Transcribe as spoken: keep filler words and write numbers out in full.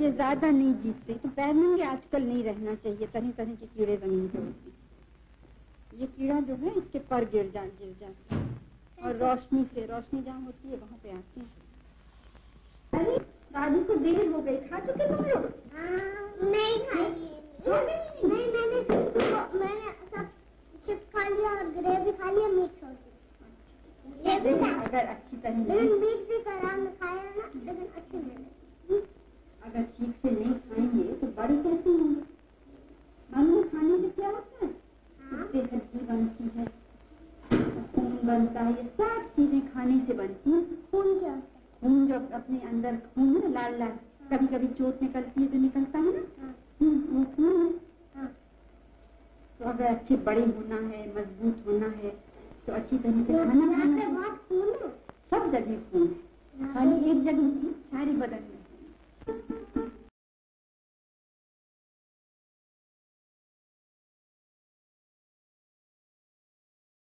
ये ज्यादा नहीं जीतते तो पैर नंगे आजकल नहीं रहना चाहिए। तरह तरह के कीड़े जमीन पे होते हैं। ये कीड़ा जो है इसके पर गिर जा गिर जाते हैं और रोशनी से रोशनी जहाँ होती है वहाँ पे आते हैं। अरे दादी को देर हो गई, खा चुके तुम लोग? नहीं खाई। नहीं मैंने मैंने सब चिप्स खा लिया और ग्रेवी खा लिया, मीट छोड़ दिया। अगर अच्छी तरह मीट भी करा में खाया ना, लेकिन अच्छी नहीं। अगर ठीक से नहीं खाएंगे तो बड़े कैसे होंगे? मालूम खाने से क्या होता है? इससे हड्डी बनती है, खून बनता है, ये सब चीजें खाने से बनती हैं। खून क्या? खून जो अपने अंदर खून है लाल लाल, कभी कभी चोट निकलती है तो निकलता है ना, वो खून है। तो अगर अच्छे बड़े होना है, मजबूत होना है तो अच्छी तरह से खाना खाना है। बहुत खून है, सब जगह खून है, खाली एक जगह नहीं, सारी बदन में।